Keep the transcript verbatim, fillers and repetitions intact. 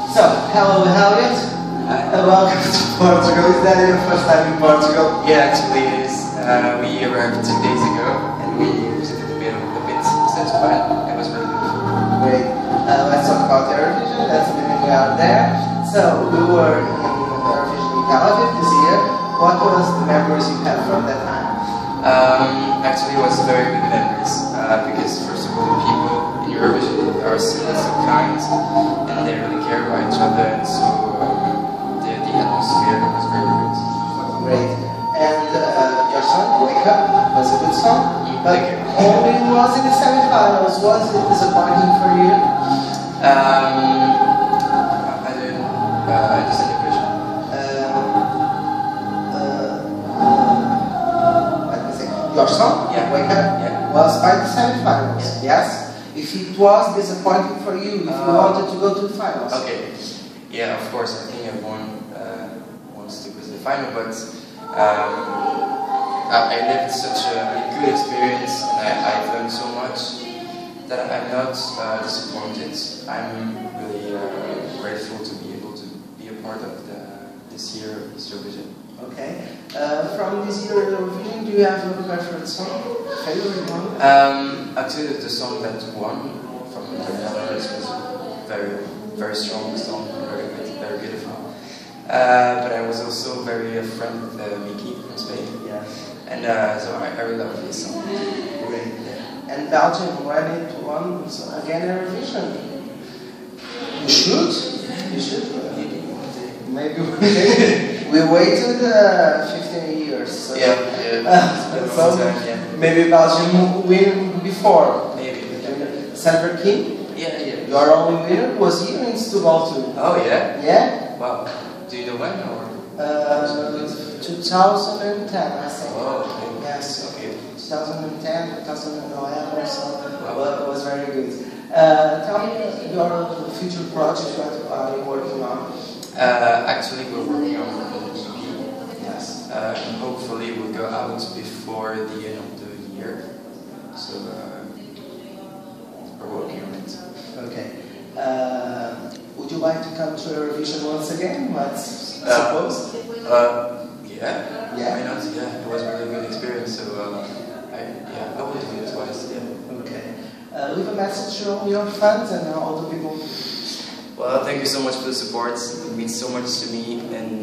So, hello Eliot. Uh, welcome to Portugal. Is that your first time in Portugal? Yeah, actually it is. Uh, we arrived two days ago and we visited a bit, a bit satisfied. It was really beautiful. Great. Uh, let's talk about Eurovision. That's the meaning we are there. So, we were in Eurovision in Eliot this year. What was the memories you had from that time? Um, actually it was very good memories. Uh, because first of all the people in Eurovision are so, so kind and they really care about each other, and so um, the, the atmosphere was very good. Great. And uh, your song, Wake Up, was a good song, but only was in the semi-finals. Was it disappointing for you? Um, I don't uh, understand the question. Uh, uh, let me see. Your song, yeah. Wake Up, yeah. was by the semi-finals, yeah. yes? If it was disappointing for you, if uh, you wanted to go to the finals. Okay. Yeah, of course, I think everyone uh, wants to go to the final, but um, I, I lived such a good experience and I, I've learned so much that I'm not uh, disappointed. I'm really uh, grateful to be able to be a part of the, this year of Eurovision. Okay. Uh, from this year of Eurovision, do you have a favorite song? Favorite one? Um, actually, the song that won from the Netherlands was a very, very strong song, very good, very beautiful. Uh, but I was also very a friend with uh, Mickey from Spain. Yeah. And uh, so I, I really love this song. Great. And Belgium, when it won again Eurovision? You should. You should. Maybe we, we waited uh, fifteen years. So Yeah, yeah. Uh, so time, yeah. maybe Belgium win before. Maybe. Silver King? Yeah, yeah. Your only winner was here in Setúbal too. Oh, yeah? Yeah? Wow. Do you know when or? Uh, two thousand ten, I think. Oh, okay. Yes. Okay. twenty ten, two thousand eleven or so. Wow. Well, it was very good. Uh, tell me your future projects, what are you working on? Uh, actually, we're working on an E P. Yes. Uh, and hopefully we'll go out before the end of the year. So uh, we're working on it. Okay. Uh, would you like to come to Eurovision once again? Let's Uh, suppose. Uh, yeah. Yeah. Why not? Yeah, it was a really good experience. So uh, I, yeah, I will do it twice. Yeah. Okay. Uh, leave a message to all your fans and all the people. Well, thank you so much for the support. It means so much to me, and